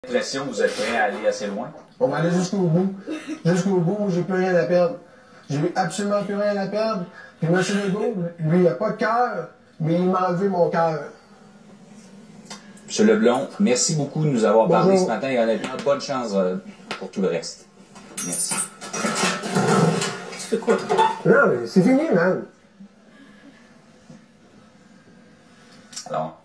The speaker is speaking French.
L'impression que vous êtes prêt à aller assez loin? On va aller jusqu'au bout. Jusqu'au bout, j'ai plus rien à perdre. J'ai absolument plus rien à perdre. Puis M. Legault, lui, il n'a pas de cœur, mais il m'a enlevé mon cœur. M. Leblond, merci beaucoup de nous avoir parlé Bonjour. ce matin et honnêtement, bonne chance pour tout le reste. Merci. Tu fais quoi? Non, mais c'est fini, man. Alors,